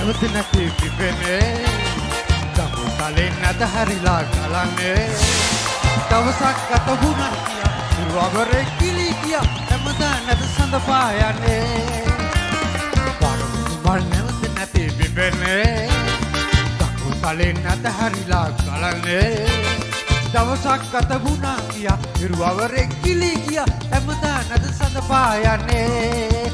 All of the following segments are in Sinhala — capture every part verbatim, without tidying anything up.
නැවත නැති පිපෙනේ දඟු තලෙන් නැත හැරිලා ගලන්නේ දවසක් ගත වුණා කියා ඉරුවවරේ කිලි කියා හැමදා නැත සඳ පායන්නේ මල් නැවත නැති පිපෙනේ දඟු තලෙන් නැත හැරිලා ගලන්නේ දවසක් ගත වුණා කියා ඉරුවවරේ කිලි කියා හැමදා නැත සඳ පායන්නේ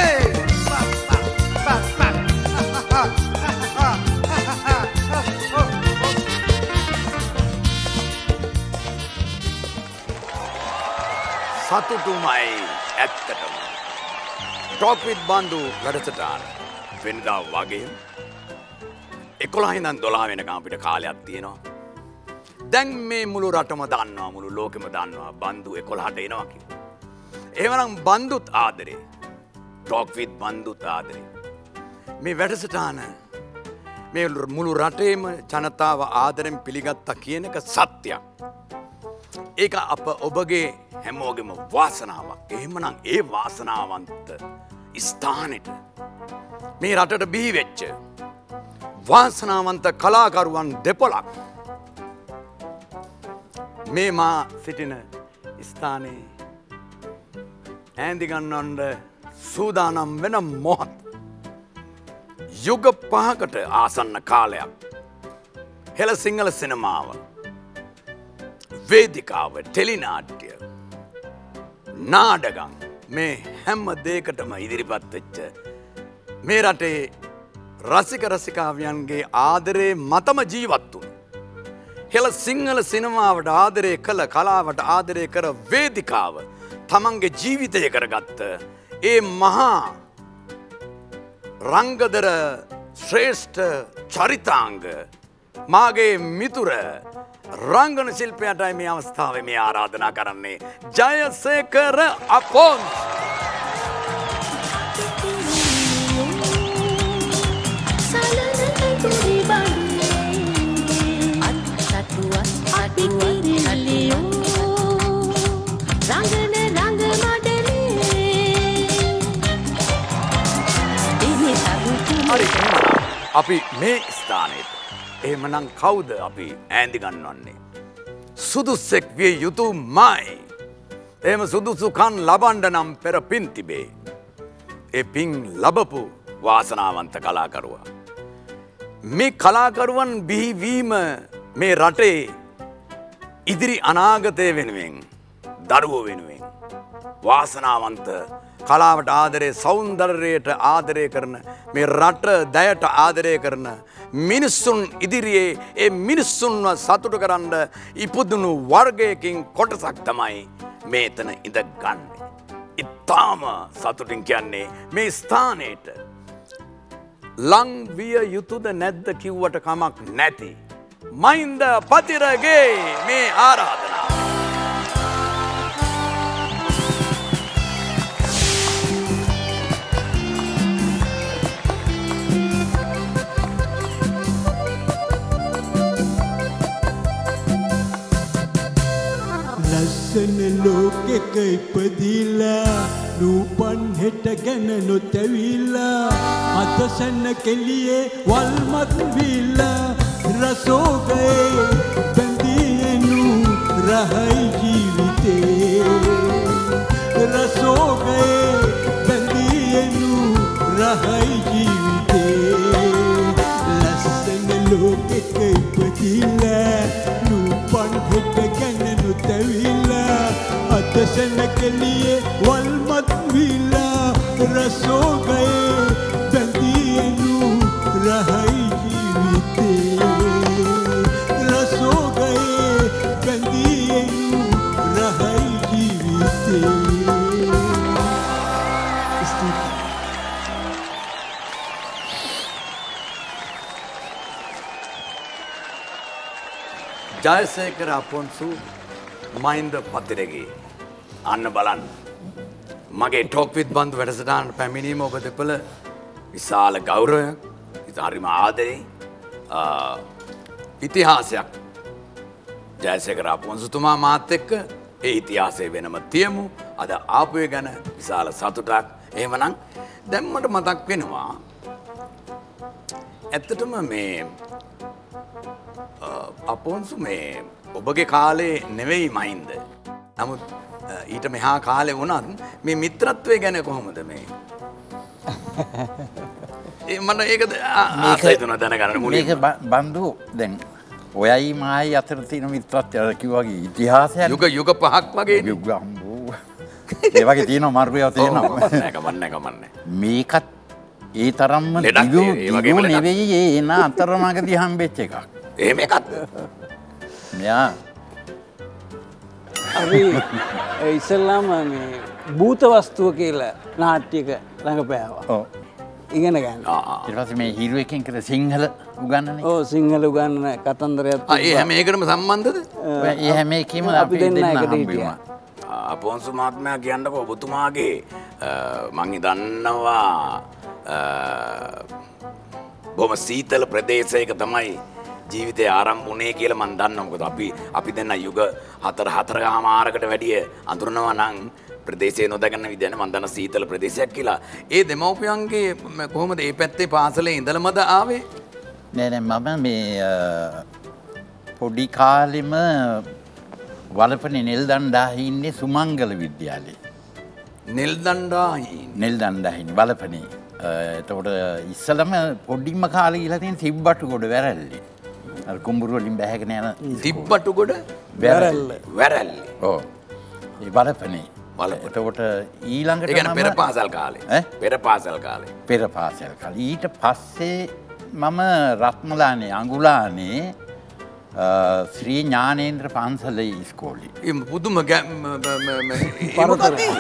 සතුටුමයි ඇත්තටම ටොක් විත් බන්දු වැඩසටහන වෙනදා වගේ එකොළහ ඉඳන් දොළහ වෙනකම් අපිට කාලයක් තියෙනවා. දැන් මේ මුළු රටම දන්නවා මුළු ලෝකෙම දන්නවා බන්දු එකොළහට එනවා කියලා. එහෙමනම් බන්දුත් ආදරේ ටොක් විත් බන්දුත් ආදරේ මේ වැඩසටහන මේ මුළු රටේම ජනතාව ආදරෙන් පිළිගත්තා කියන එක සත්‍යයක්. ඒක අප ඔබගේ හැමෝගෙම වාසනාවක්. එහෙමනම් ඒ වාසනාවන්ත ස්ථානෙට මේ රටට බිහි වෙච්ච වාසනාවන්ත කලාකරුවන් දෙපොළක් මේ මා සිටින ස්ථානයේ ඈඳි ගන්නවන්න සූදානම් වෙන මොහොත යුග පහකට ආසන්න කාලයක් හෙළ සිංහල සිනමාව වේදිකාව ටෙලිනාට්‍ය නාඩගම් මේ හැම දෙයකටම ඉදිරිපත් වෙච්ච මේ රටේ රසික රසිකාවියන්ගේ ආදරේ මතම ජීවත් වුණු හෙළ සිංහල සිනමාවට ආදරය කළ කලාවට ආදරය කර වේදිකාව තමන්ගේ ජීවිතය කරගත්ත ඒ මහා රංගදර ශ්‍රේෂ්ඨ චරිතාංග මාගේ මිතුර රංගන ශිල්පයටයි මේ අවස්ථාවේ මේ ආරාධනා කරන්නේ ජයසේකර අපොන්ස් අපි මේ ස්ථානයට එහෙමනම් කවුද අපි ඈඳි ගන්නවන්නේ සුදුස්සෙක් විය යුතුමයි. එහෙම සුදුසුකම් ලබන්න නම් පෙර පින් තිබේ. ඒ පින් ලැබපු වාසනාවන්ත කලාකරුවා. මේ කලාකරුවන් බිහිවීම මේ රටේ ඉදිරි අනාගතය වෙනුවෙන් දරුවෝ වෙනුවෙන් වාසනාවන්ත කලාවට ආදරේ සෞන්දර්යයට ආදරය කරන මේ රට දයට ආදරය කරන මිනිස්සුන් ඉදිරියේ ඒ මිනිස්සුන්ව සතුටු කරන්න ඉපදුණු වර්ගයකින් කොටසක් තමයි මේතන ඉඳ ගන්න. ඉතාම සතුටින් කියන්නේ මේ ස්ථානයට ලං විය යුතුද නැද්ද කිව්වට කමක් නැති මහින්ද පතිරගේ මේ ආරාධනාව. ලස්සන ලෝකෙක ඉපදිලා නූපන් හෙට ගැන නොතැවිලා අතසැන්න කෙලියේ වල්මත් විලා රසෝගයේ බැඳියනු රහයි ජීවිතේ රසෝගයේ බැඳියනු රහයි ජීවිතේ ලස්සන ලෝකෙක ඉපදිලා නූපන් හෙට ගැන නොතැවිලා අතසැන්න කෙලියේ වල්මත් විලා රසෝගයේ බැඳියනු රහයි ජීවිතේ රසෝගයේ බැඳියනු රහයි ජීවිතේ. ජයසේකර අපොන්සු මහින්ද පතිරගේ අන්න බලන්න මගේ ටොක් විත් බන්දු වැඩසටහනට පැමිණීම ඔබ දෙපළ විශාල ගෞරවයක් ඉතාරිම ආදරේ ඉතිහාසයක් ජයසේකර අපොන්සුතුමා මාත් එක්ක ඒ ඉතිහාසය වෙනම තියමු අද ආපුවේ ගැන විශාල සතුටක්. එහෙමනම් දැන් මට මතක් වෙනවා ඇත්තටම මේ අපොන්සු මේ ඔබගේ කාලේ නෙවෙයි මහින්ද. නමුත් ඊට මෙහා කාලේ වුණත් මේ මිත්‍රත්වය ගැන කොහොමද මේ? ඒ මම ඒක ආසයි තුන දැනගන්න මුලින්ම. මේක බන්දු දැන් ඔයයි මායි අතර තියෙන මිත්‍රත්වය කිව්වා වගේ ඉතිහාසයක් යුග යුග පහක් වගේ යුග අම්බෝ ඒ වගේ තියෙනවා මරුවේව තියෙනවා. කමන්නේ කමන්නේ කමන්නේ. මේකත් ඒ තරම්ම දිගු දිගු නෙවෙයි ඒ එන අතරමඟදී හම්බෙච්ච එකක්. එහෙම එකක්. මෙයා අපි ඉස්සල්ලාම මේ භූත වස්තුව කියලා නාට්‍යයක රඟපෑවා. ඔව්. ඉගෙන ගන්න. ඊට පස්සේ මේ හීරෝ එකෙන් කර සිංහල උගන්නනේ. ඔව් සිංහල උගන්නන කතන්දරයක්. ආ ඒ හැම එකටම සම්බන්ධද? ඒ හැම එකෙම අපි දෙන්න එකට හිටියා. අපොන්සු මහත්මයා කියන්නකෝ ඔබතුමාගේ මං හිතන්නවා බොහොම සීතල ප්‍රදේශයක තමයි ජීවිතය ආරම්භ වුණේ කියලා මම දන්නවා. මොකද අපි අපි දෙන්න යුග හතර හතරකමාරකට වැඩිය අඳුරනවා නම් ප්‍රදේශයේ නොදගන්න විදිහට මම දන්න සීතල ප්‍රදේශයක් කියලා. ඒ දෙමව්පියන්ගේ කොහොමද මේ පැත්තේ පාසලේ ඉඳලමද ආවේ? නෑ නෑ මම මේ පොඩි කාලෙම වලපනේ නෙල්දණ්ඩාහි ඉන්නේ සුමංගල විද්‍යාලයේ. නෙල්දණ්ඩාහි නෙල්දණ්ඩාහි වලපනේ. එතකොට ඉස්සලම පොඩිම කාලේ ගිහලා තියෙන තිබ්බටුගොඩ වැරැල්ලේ. අර කුඹුරු වලින් බැහැගෙන යන තිබ්බටුගොඩ වැරැල්ල. වැරැල්ල. ඔව්. ඒ වලපනේ. එතකොට ඊළඟට ඒ කියන්නේ පෙර පාසල් කාලේ. ඈ පෙර පාසල් කාලේ. පෙර පාසල් කාලේ. ඊට පස්සේ මම රත්මලානේ අඟුලානේ ශ්‍රී ඥානේන්ද්‍ර පන්සලේ ඉස්කෝලේ. ඒ පුදුම පරතරය.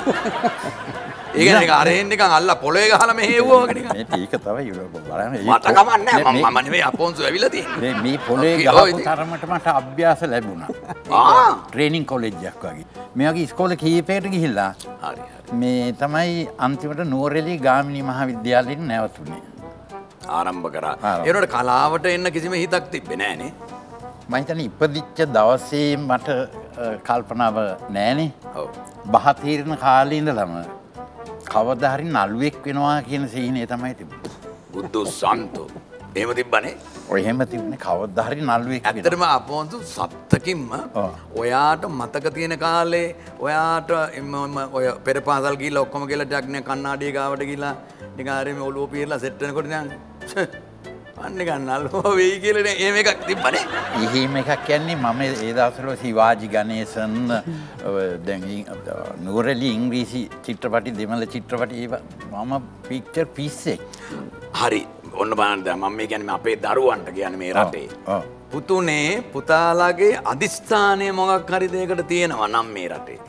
ඒ කියන්නේ අර එන්නේ නිකන් අල්ල පොළවේ ගහලා මෙහෙව්වා වගේ නිකන්. මේ ටික තමයි බලන්න. මට කමන්නේ මම මම නෙවෙයි අපොන්සු ඇවිල්ලා තියෙන්නේ. මේ පොළවේ ගහපු තරමට මට අභ්‍යාස ලැබුණා. ආ ට්‍රේනින් කොලෙජ් එකක් වගේ. මේ වගේ ඉස්කෝලේ කීපයකට ගිහිල්ලා හරි හරි. මේ තමයි අන්තිමට නුවරඑළිය ගාමිණී මහාවිද්‍යාලයෙන් නැවතුනේ. ආරම්භ කරා. ඒනොට කලාවට එන්න කිසිම හිතක් තිබ්බේ නෑනේ. මම හිතන්නේ ඉපදිච්ච දවසේ මට කල්පනාව නෑනේ. ඔව්. බහ තීරණ කාලේ ඉඳලම කවදා හරි නළුවෙක් වෙනවා කියන සීනේ තමයි තිබුණේ. බුදු සන්තෝ. එහෙම තිබ්බනේ. ඔය එහෙම තිබුණේ කවදා හරි නළුවෙක් වෙනවා. ඇත්තටම අපොන්සු සත්තකින්ම ඔයාට මතක තියෙන කාලේ ඔයාට ඔය පෙර පාසල් ගිහිල්ලා ඔක්කොම ගිහලා ටිකක් නේ කන්නාඩිය ගාවට ගිහිල්ලා නිකන් ආරේ මේ ඔළුව පිරලා සෙට් වෙනකොට නිකන් අන්න ගන්නල්ලෝ වෙයි කියලා නේ එහෙම එකක් තිබ්බනේ. එහෙම එකක් කියන්නේ මම ඒ දවස්වල සිවාජි ගණේසන් දැන් නුවරඑළිය ඉංග්‍රීසි චිත්‍රපටි දෙමළ චිත්‍රපටි ඒවා මම පික්චර් පිස්සෙක්. හරි ඔන්න බලන්න දැන් මම මේ කියන්නේ අපේ දරුවන්ට කියන්නේ මේ රටේ. පුතුනේ පුතාලාගේ අදිස්ථානය මොකක් හරි දෙයකට තියෙනවා නම් මේ රටේ.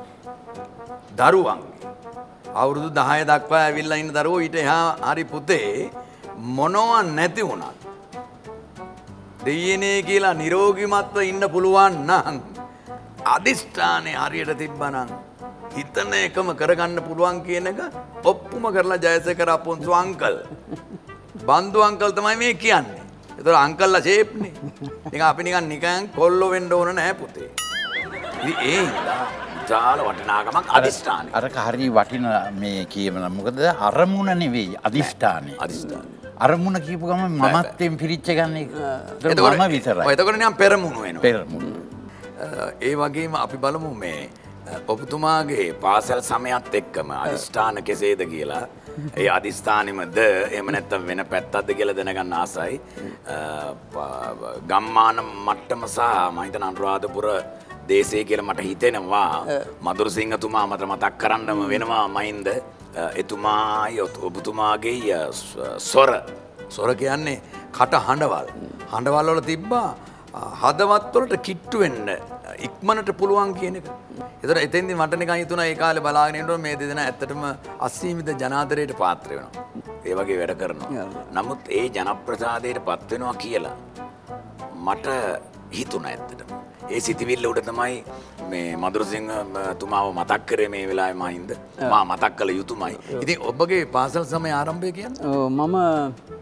දරුවන්ගේ අවුරුදු දහය දක්වා ඇවිල්ලා ඉන්න දරුවෝ ඊට එහා හරි පුතේ මොනවා නැති වුණත් දෙයියනේ කියලා නිරෝගිමත්ව ඉන්න පුළුවන් නම් අදිෂ්ඨානේ හරියට තිබ්බනම් හිතන එකම කරගන්න පුළුවන් කියන එක ඔප්පුම කරලා ජයසේකර අපොන්සු අංකල් බන්දු අංකල් තමයි මේ කියන්නේ. ඒතර අංකල්ලා ෂේප්නේ. නිකන් අපි නිකන් නිකන් කොල්ලෝ වෙන්න ඕන නෑ පුතේ. ඉතින් ඒ හින්දා ජාල වටිනාකමක් අදිෂ්ඨානේ. අර හරි වටින මේ කියමන මොකද අරමුණ නෙවෙයි අදිෂ්ඨානේ. අදිෂ්ඨානේ. අරමුණ කියපු ගමන් මමත්වයෙන් පිරිච්ච ගන්න එක. එතකොට මම විතරයි. ඔය එතකොට නිකන් පෙරමුණු වෙනවා. පෙරමුණු. ඒ වගේම අපි බලමු මේ ඔබතුමාගේ පාසල් සමයත් එක්කම අදිෂ්ඨාන කෙසේද කියලා. ඒ අදිස්ථානෙමද එහෙම නැත්නම් වෙන පැත්තක්ද කියලා දැනගන්න ආසයි. ගම්මාන මට්ටම සහ මම හිතන අනුරාධපුර දේශය කියලා මට හිතෙනවා. මధుරසිංහතුමා මට මතක් කරන්නම වෙනවා මහින්ද. එතුමායි ඔබතුමාගේ ස්වර ස්වර කියන්නේ කට හඬවල්. හඬවල් වල තිබ්බා හදවත් වලට කිට්ටු වෙන්න ඉක්මනට පුළුවන් කියන එක. ඒතර එතෙන්දී මට නිකන් හිතුණා ඒ කාලේ බලාගෙන ඉන්නකොට මේ දෙදෙනා ඇත්තටම අසීමිත ජනාදරයට පාත්‍ර වෙනවා. ඒ වගේ වැඩ කරනවා. නමුත් ඒ ජනප්‍රසාදයට පත් වෙනවා කියලා මට හිතුණා ඇත්තටම. ඒ සිතිවිල්ල උඩ තමයි මේ මధుරසිංහ තුමාව මතක් කරේ මේ වෙලාවේ මහින්ද. මා මතක් කළ යුතුමයි. ඉතින් ඔබගේ පාසල් සමය ආරම්භය කියන්නේ? ඔව් මම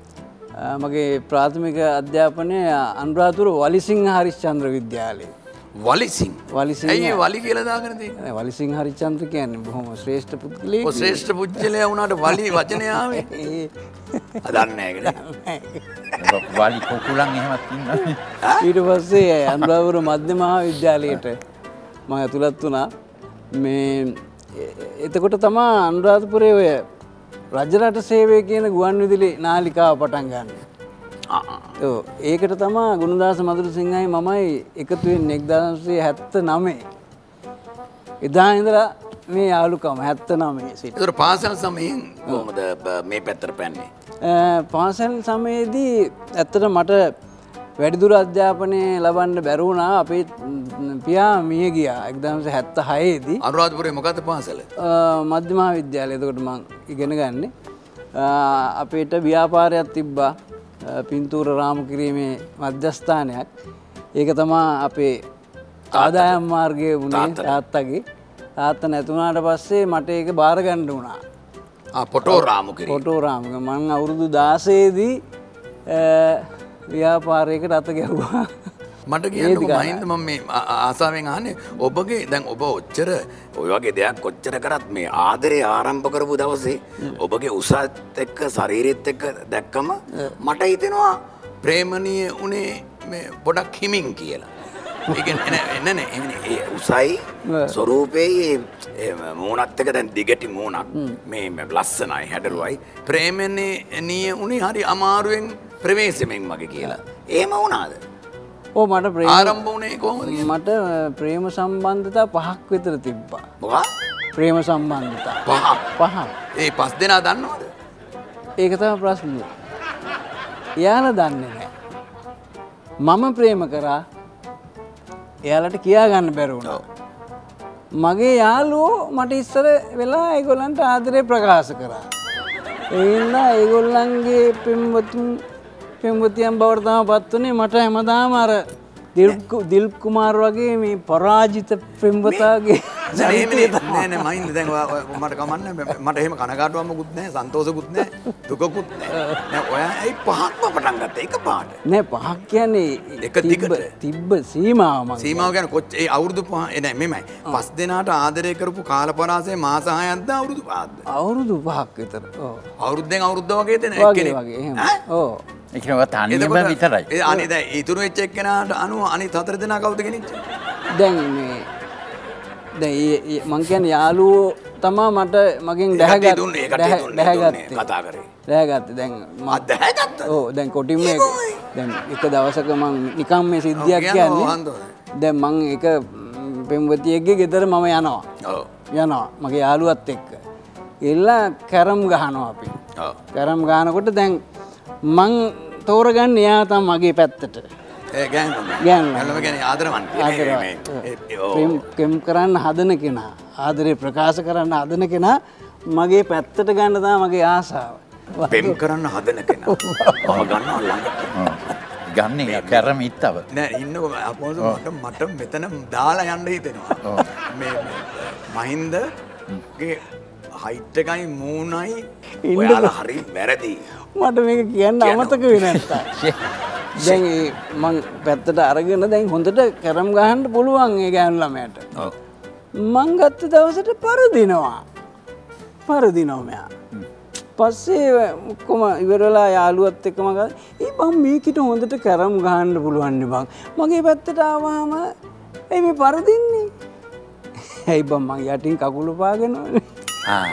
මගේ ප්‍රාථමික අධ්‍යාපනය අනුරාධපුර වලිසිංහ හරිශ්චන්ද්‍ර විද්‍යාලයේ. වලිසිං. වලිසිංහ. ඇයි වලි කියලා දාගෙන තියෙන්නේ? නෑ, වලිසිංහ හරිචන්ද්‍ර කියන්නේ බොහොම ශ්‍රේෂ්ඨ පුද්ගලයෙක්. ඔය ශ්‍රේෂ්ඨ පුජ්‍යලයා වුණාට වලි වචනේ ආවේ. අදන්නේ නැහැ නේ. වලි කුකුලන් එහෙමත් ඉන්නවා. ඊට පස්සේ අනුරාධපුර මධ්‍ය මහා විද්‍යාලයට මම ඇතුළත් වුණා. මේ එතකොට තමයි අනුරාධපුරයේ ඔය රජරට සේවය කියන ගුවන් විදුලි නාලිකාව පටන් ගන්න. ඔව් ඒකට තමයි ගුණදාස මధుරසිංහයි මමයි එකතු වෙන්නේ එක්දාස් නවසිය හැත්තනවය. එදා ඉඳලා මේ යාළුකම හැත්තනවය සිට. ඒතර පාසල් සමයෙන් කොහොමද මේ පැත්තට පැන්නේ? පාසල් සමයේදී ඇත්තට මට වැඩිදුර අධ්‍යාපනය ලබන්න බැරි වුණා. අපේ පියා මිය ගියා එක්දාස් නවසිය හැත්තහය දී. අනුරාධපුරේ මොකද්ද පාසල? මධ්‍ය මහා විද්‍යාලය. එතකොට මම ඉගෙන ගන්නේ. අපේට ව්‍යාපාරයක් තිබ්බා. පින්තූර රාමු කිරීමේ මධ්‍යස්ථානයක්. ඒක තමයි අපේ ආදායම් මාර්ගය වුණේ තාත්තගේ. තාත්තා නැතුණාට පස්සේ මට ඒක බාර ගන්න වුණා. ආ ෆොටෝ රාමු කිරීම. ෆොටෝ රාමු. මම අවුරුදු දාසය දී ව්‍යාපාරයකට අත ගැහුවා. මට කියන්නකෝ මහින්ද මම මේ ආසාවෙන් අහන්නේ ඔබගේ දැන් ඔබ ඔච්චර ඔය වගේ දෙයක් කොච්චර කරත් මේ ආදරේ ආරම්භ කරපු දවසේ ඔබගේ උසත් එක්ක ශරීරෙත් එක්ක දැක්කම මට හිතෙනවා ප්‍රේමණීය උනේ මේ පොඩක් හිමින් කියලා. ඒ කියන්නේ නෑ නෑ ඒ උසයි ස්වරූපේ මූණත් එක්ක දැන් දිගටි මූණක් මේ ලස්සනයි හැඩරුවයි ප්‍රේමණීය උනේ හරි අමාරුවෙන් ප්‍රවේශමෙන් වගේ කියලා. එහෙම වුණාද? ඕ මට ප්‍රේම ආරම්භ වුණේ කොහොමද? මට ප්‍රේම සම්බන්ධතා පහක් විතර තිබ්බා. මොකක්? ප්‍රේම සම්බන්ධතා පහක්. පහක්. ඒ පස් දෙනා දන්නවද? ඒක තමයි ප්‍රශ්නේ. එයාලා දන්නේ නැහැ. මම ප්‍රේම කරා. එයාලට කියා ගන්න බැරි වුණා. මගේ යාළුවෝ මට ඉස්සර වෙලා ඒගොල්ලන්ට ආදරේ ප්‍රකාශ කරා. ඒ හින්දා ඒගොල්ලන්ගේ පෙම්වතුන් පෙම්වතියන් බවට තමයි පත් වුණේ. මට හැමදාම අර දිල්ප් කුමාර් වගේ මේ පරාජිත පෙම්වතාගේ නෑ නෑ මයින්ද දැන් මට කමන්නේ මට එහෙම කනගාටුවක් මොකුත් නෑ සන්තෝෂකුත් නෑ දුකකුත් නෑ නෑ ඔයා ඇයි පහක්ම පටන් ගත්තා එක පාට නෑ පහක් කියන්නේ එක දිගට තිබ්බ සීමාව මම සීමාව කියන්නේ කොච්චර ඒ අවුරුදු පහ නෑ මෙමය පස් දෙනාට ආදරය කරපු කාලපරාසය මාස හයක්ද අවුරුදු පහක්ද අවුරුදු පහක් විතර ඔව් අවුරුද්දෙන් අවුරුද්ද වගේ දෙන එක්කෙනෙක් වගේ එහෙම ඔව් ඒක නේ තනියම විතරයි ඒ අනේ දැන් ඉතුරු වෙච්ච එක්කෙනාට අනුව අනිත් හතර දෙනා කවුද ගෙනිච්චේ දැන් මේ දැන් මං කියන්නේ යාළුවෝ තමා මට මගෙන් දැහැගත් දැහැගත්තේ කතා කරේ දැහැගත්තේ දැන් මම දැහැගත්තා ඔව් දැන් කොටින්ම දැන් එක දවසක මං නිකම් මේ සිද්ධියක් කියන්නේ දැන් මං එක පෙම්වතියෙක්ගේ ගෙදර මම යනවා ඔව් යනවා මගේ යාළුවත් එක්ක එල්ලා කැරම් ගහනවා අපි ඔව් කැරම් ගහනකොට දැන් මං තෝරගන්නේ එයා තමයි මගේ පැත්තට ඒ ගෑනු ගෑනු ගෑනු කියන්නේ ආදරවන්ත ප්‍රේම කෙම් කරන්න හදන කෙනා ආදරේ ප්‍රකාශ කරන්න හදන කෙනා මගේ පැත්තට ගන්න තමයි මගේ ආසාව. පෙම් කරන්න හදන කෙනා. ඔහ ගන්නවා ළඟට. ගන්නේ කැරම ඉත්තව. නෑ ඉන්නකො අපෝස මට මට මෙතන දාලා යන්න හිතෙනවා. මේ මහින්දගේ හයිට් එකයි මූණයි ඔයාලා හරි වැරදි. මට මේක කියන්න අමතක වෙන්නේ නැත්තා. දැන් මං පැත්තට අරගෙන දැන් හොඳට කැරම් ගහන්න පුළුවන් ඒ ගෑනු ළමයට. ඔව්. මං ගත්ත දවසට පරදිනවා. පරදිනවා මෙයා. පස්සේ ඔක්කොම ඉවරලා යාළුවත් එක්කම ගා "ඒ බං මේකිට හොඳට කැරම් ගහන්න පුළුවන් නේ බං. මගේ පැත්තට ආවම එයි මේ පරදින්නේ." "ඇයි බං මං යටින් කකුල පාගෙන." ආ.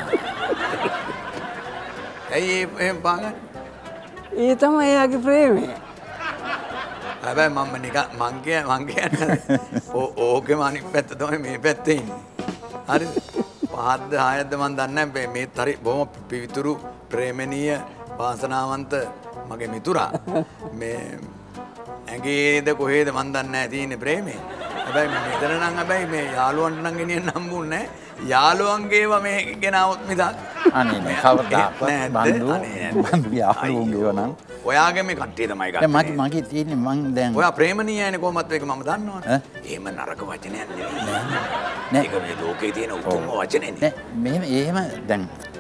ඇයි එහෙම පාගන්නේ? ඒ තමයි එයාගේ ප්‍රේමය. හැබැයි මම නිකන් මං කිය මං කියන්නේ ඕකේම අනිත් පැත්ත තමයි මේ පැත්තේ ඉන්නේ. හරිද? පහක්ද හයක්ද මන් දන්නේ නැහැ මේ හරි බොහොම පිවිතුරු ප්‍රේමණීය වාසනාවන්ත මගේ මිතුරා. මේ ඇඟේද කොහෙද මන් දන්නේ නැහැ තියෙන්නේ ප්‍රේමේ. හැබැයි මෙතන නම් හැබැයි මේ යාළුවන්ට නම් ගෙනියන්න හම්බුන්නේ නැහැ. යාළුවන්ගේව මේ ගෙනාවොත් මිදක්. අනේ නෑ කවදාවත් බන්දු බන්දු යාළුවන්ගේව නම් ඔයාගේ මේ කට්ටිය තමයි ගත්තේ. මගේ මගේ තියෙන්නේ මං දැන් ඔයා ප්‍රේමණීයනේ කොහොමත් මේක මම දන්නවනේ. එහෙම නරක වචනයක් නෙවෙයි. නෑ ඒක මේ ලෝකේ තියෙන උතුම්ම වචනේ නේ. නෑ මෙහෙම එහෙම දැන්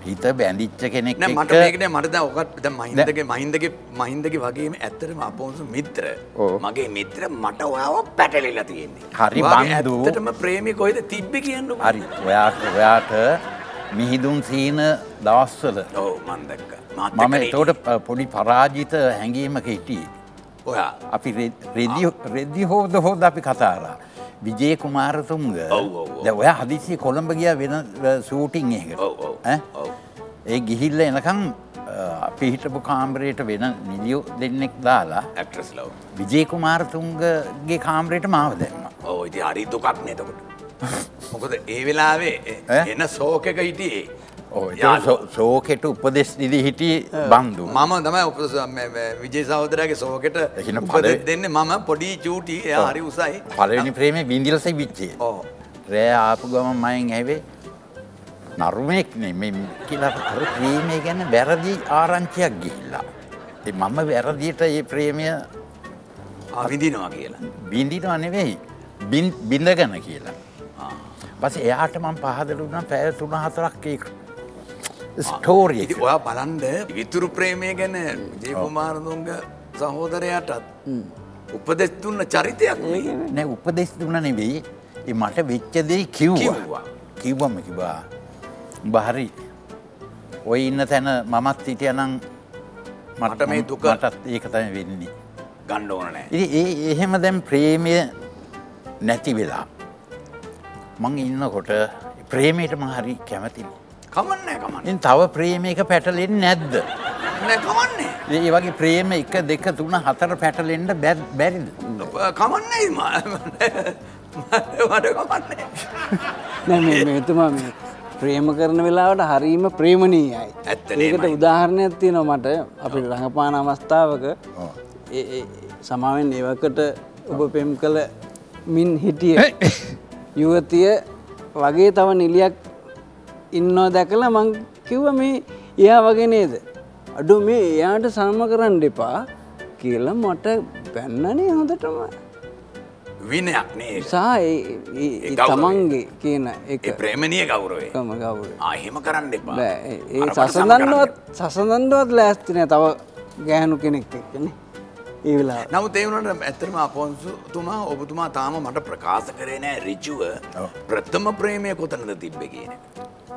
හිත බැඳිච්ච කෙනෙක් නෑ මට මේකනේ මට දැන් ඔකට දැන් මහින්දගේ මහින්දගේ මහින්දගේ වගේම ඇත්තටම අපෝන්සු මිත්‍ර මගේ මිත්‍ර මට ඔයාව පැටලිලා තියෙන්නේ. හරි බන්දු. ඇත්තටම ප්‍රේමී කොහෙද තිබ්බේ කියන්නකෝ. හරි ඔයාට ඔයාට මිහිදුන් සීන දවස්වල ඔව් මම දැක්කා. මම ඒකට පොඩි පරාජිත හැඟීමක හිටියේ. ඔයා අපි රෙදි රෙදි හොද හොද අපි කතා කරා. විජේ කුමාරතුංග දැන් ඔයා හදිස්සියේ කොළඹ ගියා වෙන ෂූටින් එකකට. ඔව් ඔව්. ඈ ඒ ගිහිල්ලා එනකන් අපි හිටපු කාමරේට වෙන නිලියෝ දෙන්නෙක් දාලා ඇක්ට්‍රස් ලව් විජේ කුමාරතුංගගේ කාමරේට මාව දැම්මා. ඔව් ඉතින් හරි දුකක් නේ එතකොට. මොකද ඒ වෙලාවේ එන ෂෝක් එක හිටියේ. ඔව් ඒක ෂෝකෙට උපදෙස් දීදී හිටියේ බන්දු. මම තමයි විජේ සහෝදරයාගේ ෂෝකෙට උපදෙස් දෙන්නේ මම පොඩි චූටි එයා හරි උසයි. පළවෙනි ප්‍රේමේ බින්දිලසයි විච්චේ. ඔව්. රෑ ආපු ගමන් මයෙන් ඇවේ නරුමෙක් නේ මේ කියලා අර ප්‍රේමය ගැන වැරදි ආරංචියක් ගිහිල්ලා. ඒ මම වැරදියට මේ ප්‍රේමය විඳිනවා කියලා. විඳිනවා නෙවෙයි බින්දගෙන කියලා. පස්සේ එයාට මම පහදලා දුන්නා පැය තුන හතරක් ඒක ස්ටෝරි එක. ඉතින් ඔයා බලන්න විතුරු ප්‍රේමය ගැන විජේ කුමාරතුංග සහෝදරයාටත් උපදෙස් දුන්න චරිතයක් නේ. නෑ උපදෙස් දුන්න නෙවෙයි. ඒ මට වෙච්ච දේ කිව්වා. කිව්වම කිව්වා. උඹ හරි. ඔය ඉන්න තැන මමත් හිටියනම් මට මේ දුක මටත් ඒක තමයි වෙන්නේ. ගන්න ඕන නෑ. ඉතින් ඒ එහෙම දැන් ප්‍රේමය නැති වෙලා මං ඉන්නකොට ප්‍රේමයට මං හරි කැමතියි. කමන්නේ කමන්නේ. ඉතින් තව ප්‍රේමයක පැටලෙන්නේ නැද්ද? නෑ කමන්නේ. ඒ වගේ ප්‍රේම එක දෙක තුන හතර පැටලෙන්න බැරිද? කමන්නේ මට කමන්නේ. නෑ මේ මෙතුමා මේ ප්‍රේම කරන වෙලාවට හරීම ප්‍රේමණීයයි. ඒකට උදාහරණයක් තියෙනවා මට අපිට රඟපාන අවස්ථාවක ඒ සමාවෙන් ඒවකට ඔබ පෙම් කළ මින් හිටිය යුවතිය වගේ තව නිලියක් ඉන්නෝ දැකලා මං කිව්ව මේ එයා වගේ නේද? අඩු මේ එයාට සම කරන්න එපා කියලා මට බැන්නනේ හොඳටම. විනයක් නේ. සා ඒ තමන්ගේ කියන එක. ඒ ප්‍රේමණීය ගෞරවය. කම ගෞරවය. ආ එහෙම කරන්න එපා. බෑ ඒ සසඳන්නවත් සසඳන්නවත් ලෑස්ති නෑ තව ගෑනු කෙනෙක් එක්කනේ. ඒ වෙලාව. නමුත් ඒ වුණාට ඇත්තටම අපොන්සුතුමා ඔබතුමා තාම මට ප්‍රකාශ කරේ නෑ ඍජුව ප්‍රථම ප්‍රේමය කොතනද තිබ්බේ කියන එක.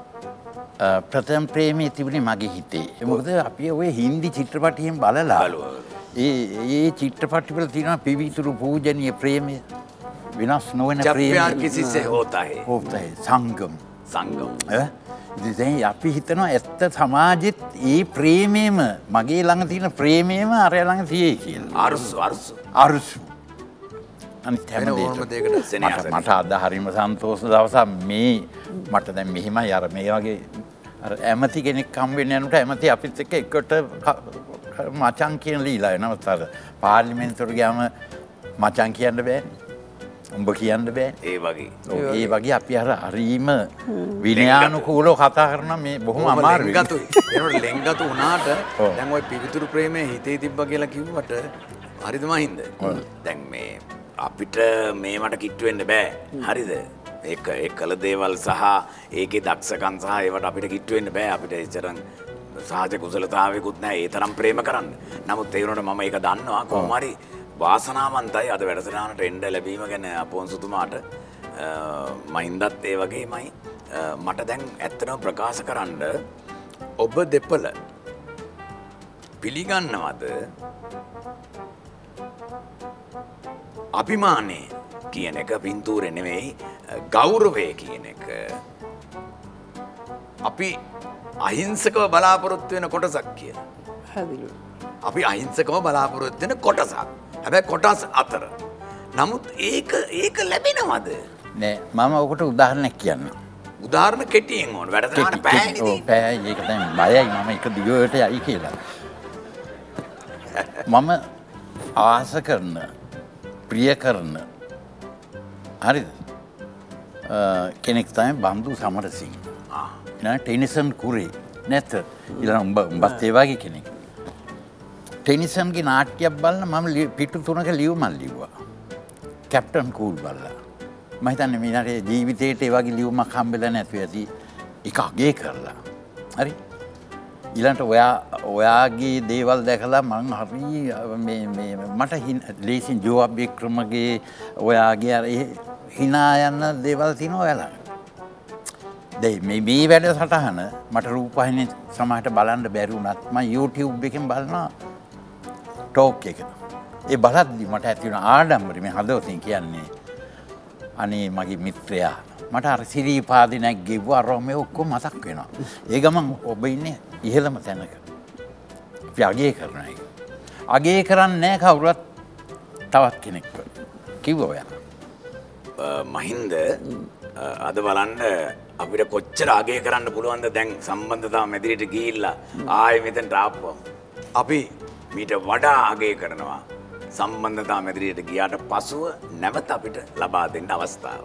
ප්‍රථම ප්‍රේමය තිබුණේ මගේ හිතේ. මොකද අපි ඔය හින්දි චිත්‍රපටියෙන් බලලා ඒ ඒ චිත්‍රපටිවල තියෙන පිවිතුරු පූජනීය ප්‍රේමය විනාශ නොවන ප්‍රේමය. ජප්‍යාන් කිසිසේ හොතා है. හොතා है සංගම්. සංගම්. ඈ ඉතින් අපි හිතනවා ඇත්ත සමාජෙත් ඒ ප්‍රේමයම මගේ ළඟ තියෙන ප්‍රේමයම අරය ළඟ තියෙයි කියලා. අරුසු අරුසු අරුසු. අනිත් හැම දෙයකම මට අද හරිම සන්තෝෂ දවසක් මේ මට දැන් මෙහිමයි අර මේ වගේ අර ඇමති කෙනෙක් හම් වෙන්න යනකොට ඇමති අපිත් එක්ක එකට මචං කියන ලීලා වෙනවත් අර පාර්ලිමේන්තුවට ගියාම මචං කියන්න බෑනේ. උඹ කියන්න බෑ. ඒ වගේ. ඒ වගේ අපි අර හරීම විනයානුකූලව කතා කරන මේ බොහොම අමාරුයි. ලෙන්ගතුයි. ඒනොට ලෙන්ගතු වුණාට දැන් ওই පිවිතුරු ප්‍රේමය හිතේ තිබ්බා කියලා කිව්වට හරිද මහින්ද? දැන් මේ අපිට මේවට කිට්ටු වෙන්න බෑ. හරිද? ඒක ඒ කළ දේවල් සහ ඒකේ දක්ෂකම් සහ ඒවට අපිට කිට්ටු වෙන්න බෑ. අපිට එච්චරන් සහජ කුසලතාවයකුත් නැහැ. ඒ තරම් ප්‍රේම කරන්න. නමුත් ඒ වුණාට මම ඒක දන්නවා කොහොම හරි වාසනාවන්තයි අද වැඩසටහනට එන්න ලැබීම ගැන අපොන්සුතුමාට මහින්දත් ඒ වගේමයි. මට දැන් ඇත්තටම ප්‍රකාශ කරන්න ඔබ දෙපළ පිළිගන්නවද අභිමානය කියන එක පින්තූරේ නෙවෙයි ගෞරවය කියන එක අපි අහිංසකව බලාපොරොත්තු වෙන කොටසක් කියලා. හැදිලු. අපි අහිංසකව බලාපොරොත්තු වෙන කොටසක්. හැබැයි කොටස් අතර. නමුත් ඒක ඒක ලැබෙනවද? නෑ මම ඔකට උදාහරණයක් කියන්න. උදාහරණ කෙටියෙන් ඕන. වැඩසටහන පැයනේ. ඔව් පැය ඒක දැන් බයයි මම එක දිගට යයි කියලා. මම ආස කරන ප්‍රිය කරන හරිද? කෙනෙක් තමයි බන්දු සමරසිංහ. ආ. ඊළඟ ටෙනිසන් කුරේ නැත්. ඊළඟ උඹ උඹත් ඒ වගේ කෙනෙක්. ටෙනිසන්ගේ නාට්‍යයක් බලන මම පිටු තුනක ලියුමක් ලිව්වා. කැප්ටන් කූල් බලලා. මම හිතන්නේ මීනාගේ ජීවිතේට ඒ වගේ ලියුමක් හම්බෙලා නැතුව ඇති. ඒක අගේ කරලා. හරි? ඊළඟට ඔයා ඔයාගේ දේවල් දැකලා මං හරි මේ මේ මට ලේසින් ජෝබ් වික්‍රමගේ ඔයාගේ අර hina යන දේවල් තියෙනවා ඔයාලා. දැන් මේ මේ වැඩසටහන මට රූපවාහිනිය සමහරට බලන්න බැරි වුණත් මම YouTube එකෙන් බලනවා ටෝක් එක. ඒ බලද්දි මට ඇති වුණ ආඩම්බරේ මේ හදවතින් කියන්නේ අනේ මගේ මිත්‍රයා මට අර සිරිපාදිනක් ගෙව්වා රොමේ ඔක්කොම මතක් වෙනවා. ඒ ගමන් ඔබ ඉන්නේ ඉහළම තැනක. අපි අගේ කරනවා ඒක. අගේ කරන්නේ නැහැ කවුරුත් තවත් කෙනෙක්ව. කිව්වා ඔයා. මහින්ද අද බලන්න අපිට කොච්චර අගේ කරන්න පුළුවන්ද දැන් සම්බන්ධතාව මැදිරියට ගිහිල්ලා ආයේ මෙතනට ආපුවම. අපි මීට වඩා අගේ කරනවා සම්බන්ධතාව මැදිරියට ගියාට පසුව නැවත අපිට ලබා දෙන්න අවස්ථාව.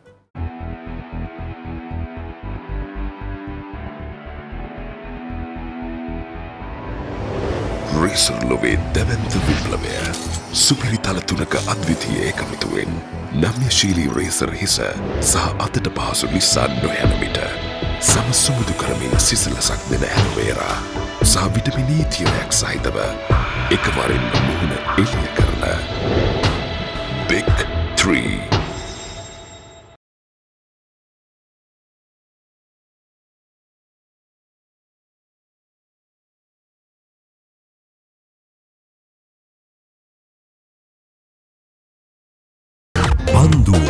රේසර් ලොවේ දැවැන්ත විප්ලවය සුපිරි තල තුනක අද්විතීය එකමුතුවෙන් නම්‍යශීලී රේසර් හිස සහ අතට පහසු නිසාන් නොයන විට සම සුමුදු කරමින් සිසිලසක් දෙන ඇලෝවේරා සහ විටමින් E තිරයක් සහිතව එකවරින් මුහුණ එළිය කරන බිග් ත්‍රී. Bandu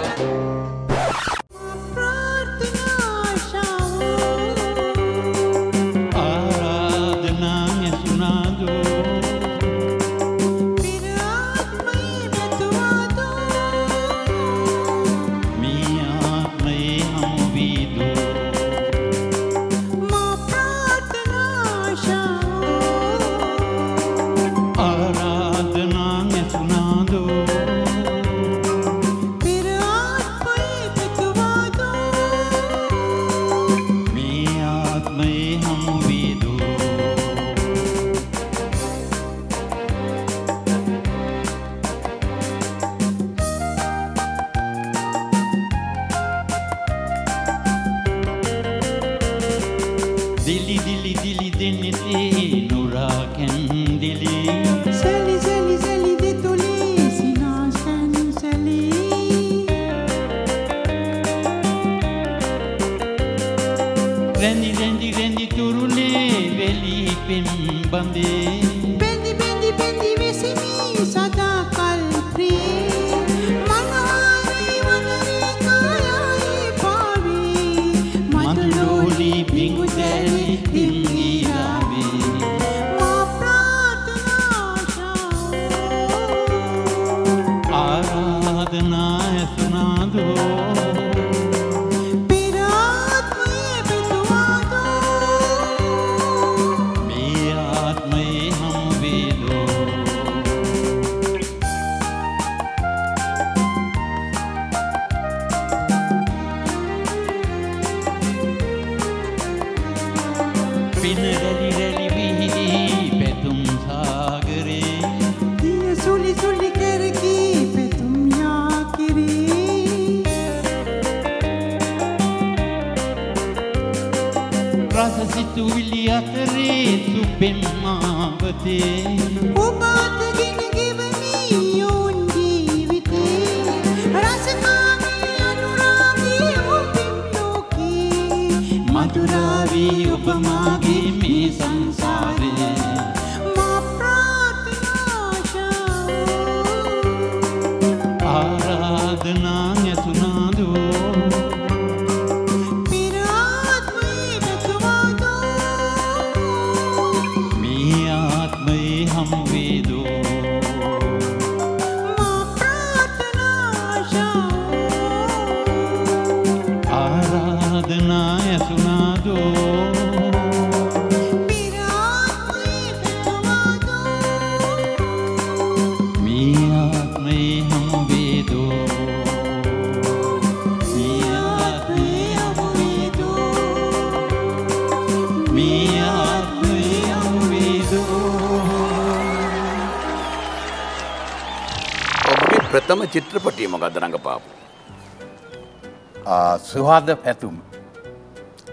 ප්‍රථම චිත්‍රපටිය මොකක්ද රංගපාපු? සුහද පැතුම්.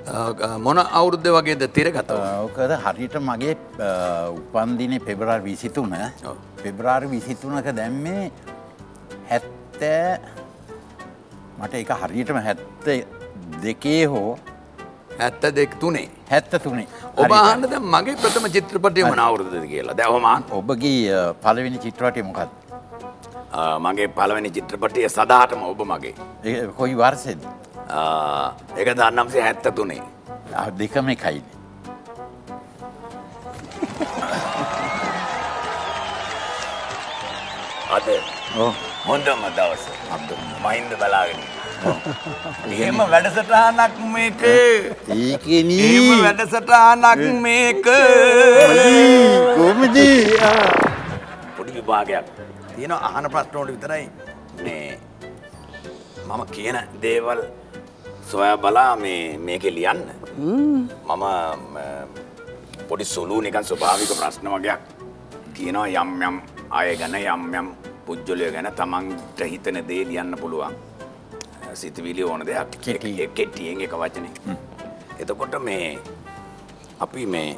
මොන අවුරුද්ද වගේද තිරගත? ඕකද හරියට මගේ උපන්දිනේ පෙබරවාරි විසිතුන. පෙබරවාරි විසිතුනක දැම්මේ හැත්තෑ මට ඒක හරියටම හැත්තෑ දෙකේ හෝ හැත්තෑ දෙක තුනේ හැත්තෑ තුනේ. ඔබ අහන්න දැන් මගේ ප්‍රථම චිත්‍රපටය මොන අවුරුද්දද කියලා. දැන් ඔහම අහන්න. ඔබගේ පළවෙනි චිත්‍රපටය මොකක්ද? මගේ පළවෙනි චිත්‍රපටය සදාටම ඔබ මගේ. ඒ කොයි වර්ෂෙද? ඒක දන්නම්සේ හැත්තෑ තුනේ. දෙකම එකයිද? අද හොඳම දවස මහින්ද බලාගෙන එහෙම වැඩසටහනක් මේක ඒකෙනී එහෙම වැඩසටහනක් මේක කොහොමද පොඩි විභාගයක් තියෙනවා අහන ප්‍රශ්න වලට විතරයි මේ මම කියන දේවල් සොයා බලා මේ මේකේ ලියන්න මම පොඩි සුළු නිකන් ස්වභාවික ප්‍රශ්න වගේක් කියනවා යම් යම් අය ගැන යම් යම් පුද්ගලයෝ ගැන තමන්ට හිතන දේ ලියන්න පුළුවන් සිතවිලි ඕන දෙයක් කෙටියෙන් එක වචනේ එතකොට මේ අපි මේ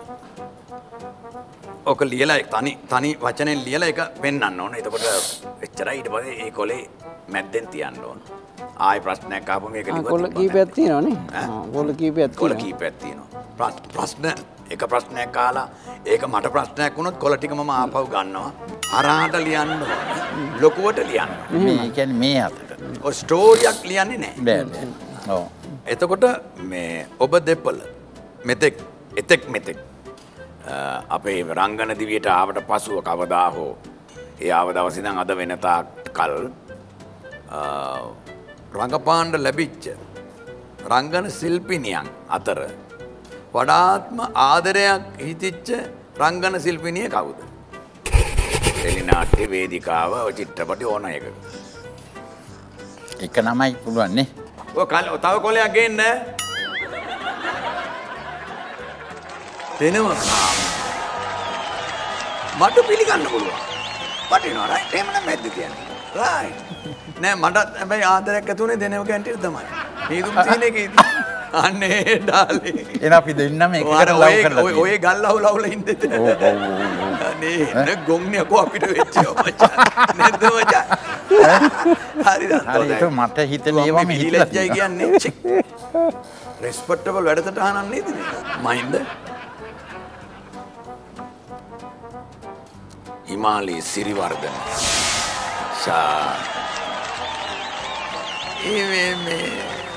ඔක ලියලා තනි තනි වචනෙන් ලියලා එක පෙන්වන්න ඕන එතකොට එච්චරයි ඊට පස්සේ ඒ කොලේ මැද්දෙන් තියන්න ඕන ආයි ප්‍රශ්නයක් ආපුවම මේක ලියුවා කොල කීපයක් තියෙනවනේ කොල කීපයක් කොල කීපයක් තියෙනවා ප්‍රශ්න එක ප්‍රශ්නයක් අහලා ඒක මට ප්‍රශ්නයක් වුණොත් කොල ටික මම ආපහු ගන්නවා හරහාට ලියන්න ඕනේ ලොකුවට ලියන්න මේ කියන්නේ මේ අතට ඔය ස්ටෝරියක් ලියන්නේ නැහැ බෑ බෑ ඔව් එතකොට මේ ඔබ දෙපළ මෙතෙක් එතෙක් මෙතෙක් අපේ රංගන දිවියට ආවට පසුව කවදා හෝ ඒ ආව දවසේ ඉඳන් අද වෙනතාක් කල් රංගපාන්න ලැබිච්ච රංගන ශිල්පිනියන් අතර වඩාත්ම ආදරයක් හිතිච්ච රංගන ශිල්පිනිය කවුද? ටෙලිනාට්‍ය වේදිකාව ඔය චිත්‍රපටි ඕන එක. එක නමයි පුළුවන් නේ. ඔය තව කොලයක් ගේන්න. දෙනවා. මට පිළිගන්න පුළුවන්. වටිනවා රයිට් එහෙම නම් මැද්ද කියන්නේ. රයිට්. නෑ මට හැබැයි ආදරයක් ඇති උනේ දෙනව කැන්ටිට තමයි. හේතුම් තියෙන එකේ අනේ ඩාලි. එන අපි දෙන්නම එකකට ලව් කරලා ඔය ඔය ගල් ලව් ලව්ල ඉඳිට. ඔව් ඔව් ඔව්. අනේ නේ ගොන්නේ කො අපිට වෙච්චෝ මචං. නේද මචං? හරිද? හරිද මට හිතෙන ඒවා මේ හිතලා කියන්නේ. රෙස්පෙක්ටබල් වැඩසටහනක් නේද මේ? මහින්ද? හිමාලයේ සිරිවර්ධන. සා ඒ මේ මේ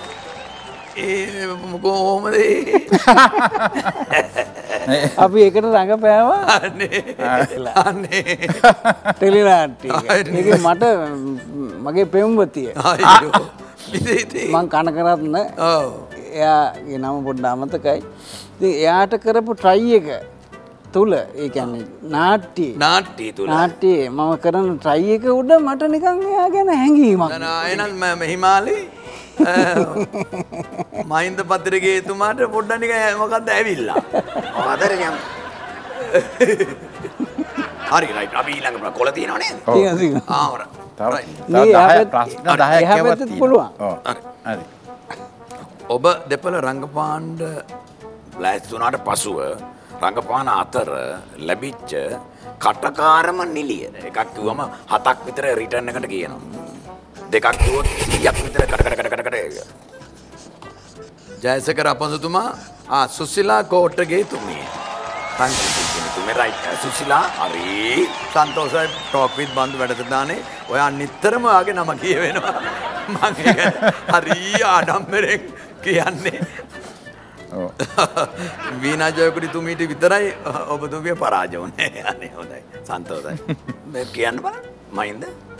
ඒ කොහොමද අපි එකට රඟපෑවා අනේ අනේ ටෙලිනාට්‍ය ඒක මට මගේ පෙම්වතිය අයියෝ ඉතින් මං කනකරත්න ඔව් එයාගේ නම පොඩ්ඩ අමතකයි ඉතින් එයාට කරපු ට්‍රයි එක තුල ඒ කියන්නේ නාට්‍ය නාට්‍ය තුල නාට්‍යයේ මම කරන ට්‍රයි එක උඩ මට නිකන් එයා ගැන හැඟීමක් එහෙනම් හිමාලි මහින්ද පත්‍රිකේ එතුමාට පොඩ්ඩක් නිකන් මොකද්ද ඇවිල්ලා මොකද නිකන් හරි රයිට් අපි ඊළඟ කොල තියෙනව නේද තියෙනවා තියෙනවා ආ හොරා දහයක් ප්‍රශ්න දහයක් එහා පැත්තට පුළුවන් ඔව් හරි ඔබ දෙපළ රංගපාන්න ලෑස්ති වුණාට පසුව රංගපාන අතර ලැබිච්ච කටකාරම නිලිය එකක් කිව්වම හතක් විතර රිටර්න් එකට කියනවා දෙකක් කිව්වොත් සීයක් විතර කඩ කඩ කඩ කඩ කඩ ජයසකර අපඳුතුමා ආ සුසිලා කෝට්ටගේ තුමිය සංකීර්ණ තුමේ රයිට් සුසිලා හරි සන්තෝෂයි ටොක් විත් බන්දු වැඩසටහනේ ඔයා නිතරම ආගේ නම කියවෙනවා මම හරි ආඩම්බරෙන් කියන්නේ වීනා ජයකුඩි තුමීට විතරයි ඔබතුමිය පරාජය වුණේ. අනේ හොඳයි. සන්තෝෂයි. මේ කියන්න බලන්න. මයින්ද?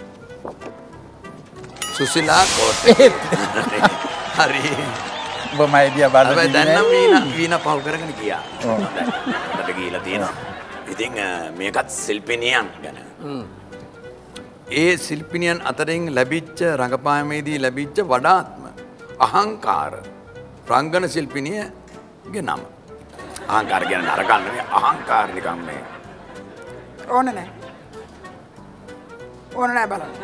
සුසිලා කෝට්ටේ. හරි. ඔබ මයිදියා බලන්න. හැබැයි දැන් නම් වීනා වීනා පව් කරගෙන ගියා. හොඳයි. මට ගිහිලා තියෙනවා. ඉතින් මේකත් ශිල්පිනියන් ගැන. ඒ ශිල්පිනියන් අතරින් ලැබිච්ච රංගපාමේදී ලැබිච්ච වඩාත්ම අහංකාර රංගන ශිල්පිනිය ගේ නම අහංකාර ගැන නරකන්න නෙවෙයි අහංකාර නිකන් මේ ඕන නැහැ ඕන නැහැ බලන්න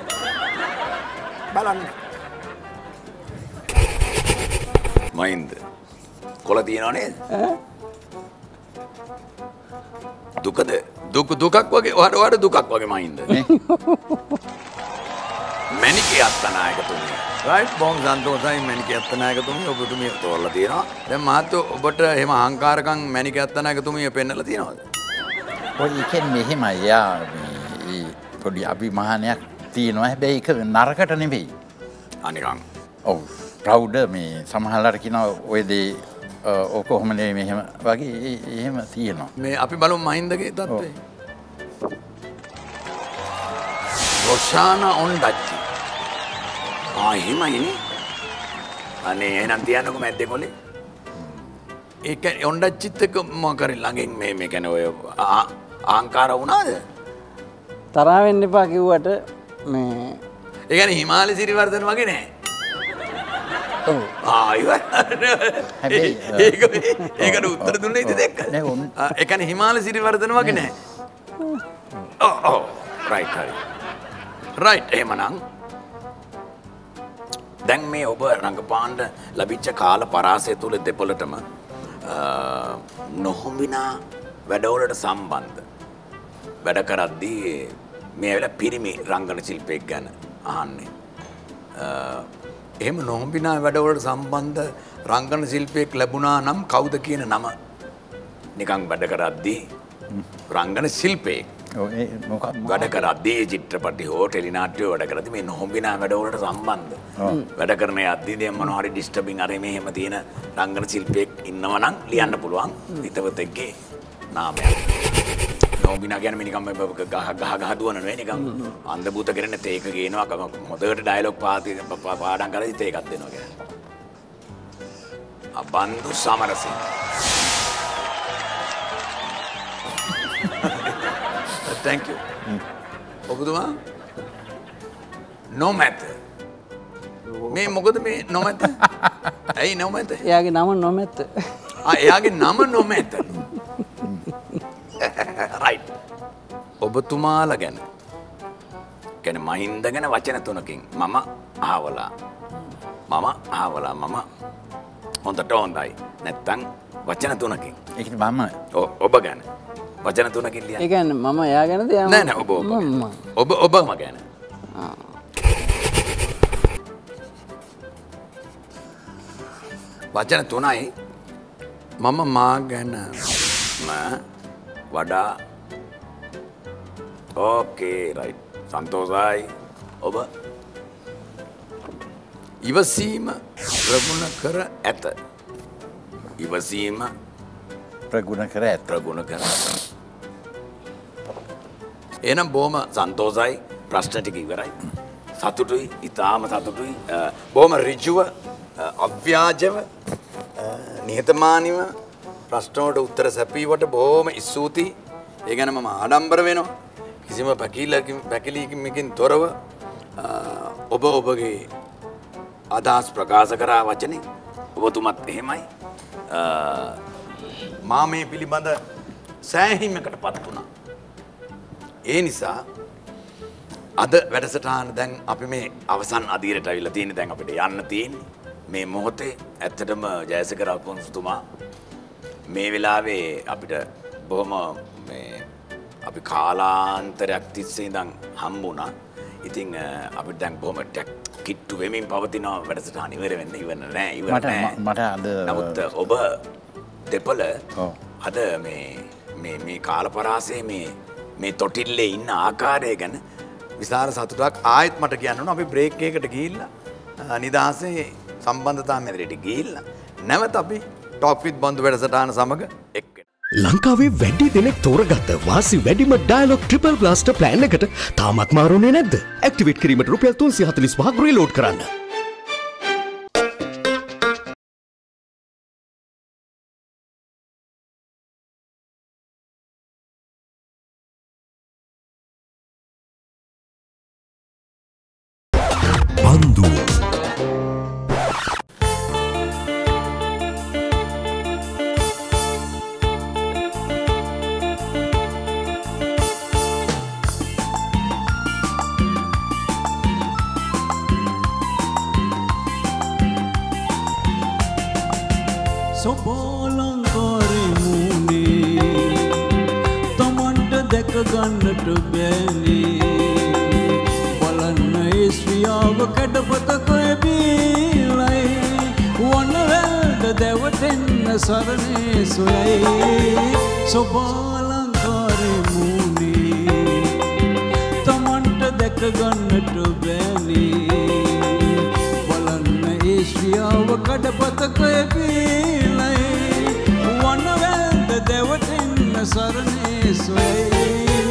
බලන්න මහින්ද කොළ තියෙනව නේද? දුකද? දුක දුකක් වගේ වඩ වඩ දුකක් වගේ මයින්ද. මැනිකේ අත්තනායකතුමිය. රයිට් බොම් සන්තෝෂයි මැනිකේ අත්තනායකතුමිය ඔබට මේ තෝරලා තියෙනවා. දැන් මහත්තයෝ ඔබට එහෙම අහංකාරකම් මැනිකේ අත්තනායකතුමිය පෙන්නලා තියෙනවද? ඔය කියන්නේ මෙහෙමයි යා මේ පොඩි අභිමානයක් තියෙනවා හැබැයි ඒක නරකට නෙවෙයි. අනිකන්. ඔව් ප්‍රවුඩ් මේ සමහරවල්ලාට කියනවා ඔය දේ ඔය කොහොම නෙවෙයි මෙහෙම වගේ එහෙම තියෙනවා. මේ අපි බලමු මහින්දගේ තත්ත්වය. රොෂානා ඔන්ඩච්චි. ආ එහෙමයිනේ. අනේ එහෙනම් තියන්නකෝ මැද්දේ කොලේ. ඒක ඔන්ඩච්චිත් එක්ක මොකක් හරි ළඟින් මේ මේ කියන්නේ ඔය අහංකාර වුණාද? තරහ වෙන්න එපා කිව්වට මේ ඒ කියන්නේ හිමාලය සිරිවර්ධන වගේ නෑ. ඔව්. ආ ඉවර. ඒක ඒකට උත්තර දුන්නේ ඉතින් දැක්ක. නෑ ඔන්න. ඒ කියන්නේ හිමාලය සිරිවර්ධන වගේ නෑ. ඔව් ඔව් රයිට් හරි. රයිට් එහෙමනම් දැන් මේ ඔබ රංගපාන්න ලැබිච්ච කාල පරාසය තුල දෙපොළටම නොහොඹිනා වැඩවලට සම්බන්ධ වැඩ කරද්දී මේ වෙලාව පිරිමි රංගන ශිල්පියෙක් ගැන අහන්නේ. එහෙම නොහොඹිනා වැඩවලට සම්බන්ධ රංගන ශිල්පියෙක් ලැබුණා නම් කවුද කියන නම නිකන් වැඩ කරද්දී රංගන ශිල්පියෙක් වැඩ කරද්දී චිත්‍රපටි හෝ ටෙලිනාට්‍ය වැඩ කරද්දී මේ නොහොඹිනා වැඩවලට සම්බන්ධ වැඩ කරන යද්දී දැන් මොනවා හරි ඩිස්ටර්බින් අර මෙහෙම තියෙන රංගන ශිල්පියෙක් ඉන්නවා නම් ලියන්න පුළුවන් හිතවතෙක්ගේ නාමයක්. නොහොඹිනා කියන්නේ නිකන් ගහ ගහ ගහ දුවන නෙවෙයි නිකන් අන්ධ භූත කරන තේක ගේනවා හොඳට ඩයලොග් පාඩම් කරලා ඉතින් ඒකත් දෙනවා කියන්නේ. අබන්දු සමරසිංහ. Thank you. ඔබතුමා නොමැත. මේ මොකද මේ නොමැත? ඇයි නොමැත? එයාගේ නම නොමැත. ආ එයාගේ නම නොමැත. right. ඔබතුමාලා ගැන කියන්නේ මහින්ද ගැන වචන තුනකින් මම අහවලා. මම අහවලා මම හොඳට හොඳයි. නැත්තම් වචන තුනකින්. ඒ කියන්නේ මම ඔබ ගැන වචන තුනකින් ලියන්න. ඒ කියන්නේ මම එයා ගැනද එයා නෑ නෑ ඔබ ඔබ ඔබ ඔබම ගැන. වචන තුනයි මම මා ගැන ම වඩා ඕකේ රයිට් සන්තෝෂයි ඔබ ඉවසීම ප්‍රගුණ කර ඇත. ඉවසීම ප්‍රගුණ කර ඇත. ප්‍රගුණ කර ඇත. එනම් බොහොම සන්තෝෂයි ප්‍රශ්න ටික ඉවරයි. සතුටුයි ඉතාම සතුටුයි. බොහොම ඍජුව අව්‍යාජව නිහතමානීව ප්‍රශ්නවලට උත්තර සැපීවට බොහොම ස්තුතියි. ඒ ගැන මම ආඩම්බර වෙනවා. කිසිම පැකිලකින් පැකිලීමකින් තොරව ඔබ ඔබගේ අදහස් ප්‍රකාශ කරා වචනේ ඔබතුමත් එහෙමයි. මා මේ පිළිබඳ සෑහීමකට පත් වුණා. ඒ නිසා අද වැඩසටහන දැන් අපි මේ අවසන් අදියරට අවිලා තියෙන දැන් අපිට යන්න තියෙන්නේ මේ මොහොතේ ඇත්තටම ජයසේකර අපොන්සුතුමා මේ වෙලාවේ අපිට බොහොම මේ අපි කාලාන්තරයක් තිස්සේ ඉඳන් හම්බුණා. ඉතින් අපිට දැන් බොහොම කිට්ටු වෙමින් පවතින වැඩසටහන ඉවර වෙන්න ඉවර නෑ ඉවර නෑ. මට අද නමුත් ඔබ දෙපළ අද මේ මේ මේ කාලපරාසයේ මේ මේ තොටිල්ලේ ඉන්න ආකාරය ගැන විශාල සතුටක් ආයෙත් මට කියන්න ඕන. අපි බ්‍රේක් එකකට ගිහිල්ලා නිදහසේ සම්බන්ධතා මැදිරියට ගිහිල්ලා නැවත අපි ටොප් විත් බන්දු වැඩසටහන සමග එක් ලංකාවේ වැඩි දෙනෙක් තෝරගත්ත වාසි වැඩිම ඩයලොග් ට්‍රිපල් බ්ලාස්ටර් ප්ලෑන් එකට තාමත් මාරුනේ නැද්ද? ඇක්ටිවේට් කිරීමට රුපියල් තුන්සිය හතළිස් පහක් රීලෝඩ් කරන්න. බන්දු ගන්නට බෑනේ බලන්න ඒ ශ්‍රියාව කැඩපතක බීලයි වනවැල්ද දැවටෙන්න සරණේ සොයයි සොබාලංකාරේ මූනේ තමන්ට දැක ගන්නට බෑනේ බලන්න ඒ ශ්‍රියාව කැඩපතක බීලයි වනවැල්ද දැවටෙන්න සරණේ සොයයි